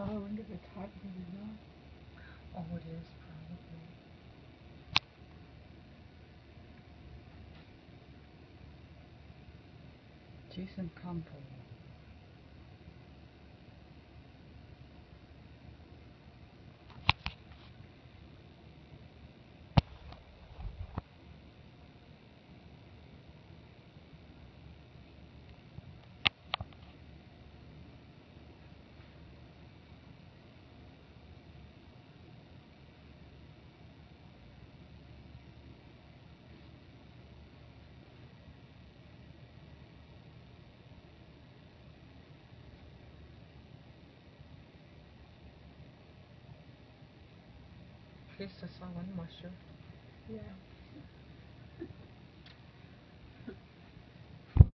I wonder if it's hot or not. Oh, it is probably. Decent Campeau. At least I saw one mushroom. Yeah.